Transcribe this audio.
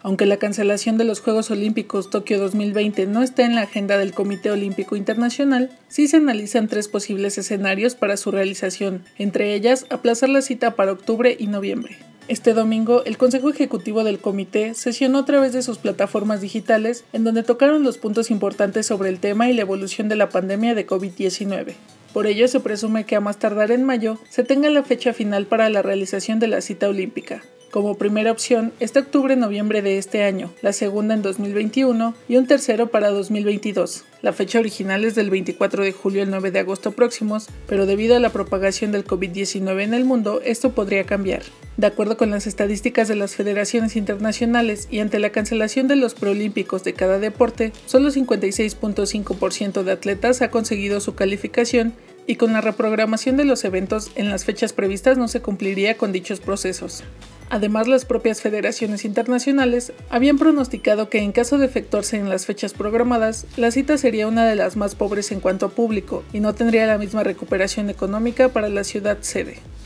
Aunque la cancelación de los Juegos Olímpicos Tokio 2020 no está en la agenda del Comité Olímpico Internacional, sí se analizan 3 posibles escenarios para su realización, entre ellas aplazar la cita para octubre y noviembre. Este domingo, el Consejo Ejecutivo del Comité sesionó a través de sus plataformas digitales, en donde tocaron los puntos importantes sobre el tema y la evolución de la pandemia de COVID-19. Por ello, se presume que a más tardar en mayo se tenga la fecha final para la realización de la cita olímpica. Como primera opción está octubre-noviembre de este año, la segunda en 2021 y un tercero para 2022. La fecha original es del 24 de julio al 9 de agosto próximos, pero debido a la propagación del COVID-19 en el mundo, esto podría cambiar. De acuerdo con las estadísticas de las federaciones internacionales y ante la cancelación de los preolímpicos de cada deporte, solo 56.5% de atletas ha conseguido su calificación y con la reprogramación de los eventos en las fechas previstas no se cumpliría con dichos procesos. Además, las propias federaciones internacionales habían pronosticado que en caso de efectuarse en las fechas programadas, la cita sería una de las más pobres en cuanto a público y no tendría la misma recuperación económica para la ciudad sede.